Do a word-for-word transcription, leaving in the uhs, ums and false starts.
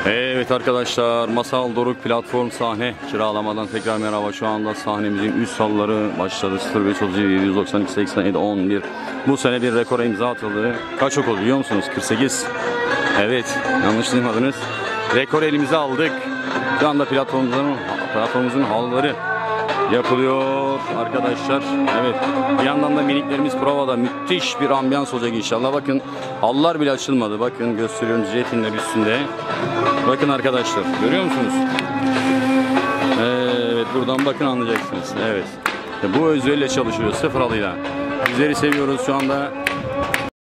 Evet arkadaşlar, Masal Doruk platform sahne kiralamadan tekrar merhaba. Şu anda sahnemizin üst salları başladı. sıfır beş otuz yedi yedi yüz doksan iki seksen yedi on bir. Bu sene bir rekora imza atıldı. Kaç okul biliyor musunuz? kırk sekiz. Evet, yanlış duymadınız. Rekor elimize aldık. Şu anda platformumuzun, platformumuzun halıları yapılıyor arkadaşlar. Evet, bir yandan da miniklerimiz provada. Müthiş bir ambiyans olacak inşallah. Bakın, halılar bile açılmadı. Bakın gösteriyorum jetinler üstünde. Bakın arkadaşlar, görüyor musunuz? Evet, buradan bakın anlayacaksınız. Evet, bu özveriyle çalışıyor, sıfır halıyla. Bizleri seviyoruz şu anda.